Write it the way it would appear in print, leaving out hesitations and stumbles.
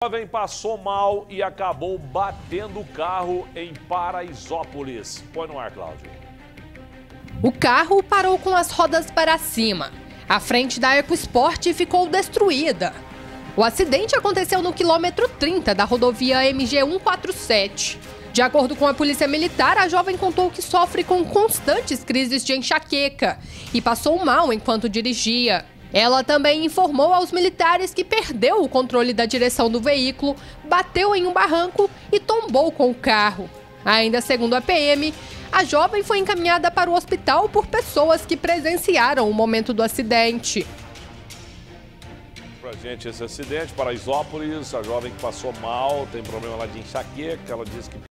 O jovem passou mal e acabou batendo o carro em Paraisópolis. Põe no ar, Cláudio. O carro parou com as rodas para cima. A frente da EcoSport ficou destruída. O acidente aconteceu no quilômetro 30 da rodovia MG 147. De acordo com a Polícia Militar, a jovem contou que sofre com constantes crises de enxaqueca e passou mal enquanto dirigia. Ela também informou aos militares que perdeu o controle da direção do veículo, bateu em um barranco e tombou com o carro. Ainda segundo a PM, a jovem foi encaminhada para o hospital por pessoas que presenciaram o momento do acidente. Pra gente esse acidente, Paraisópolis, a jovem que passou mal, tem problema lá de enxaqueca, ela disse que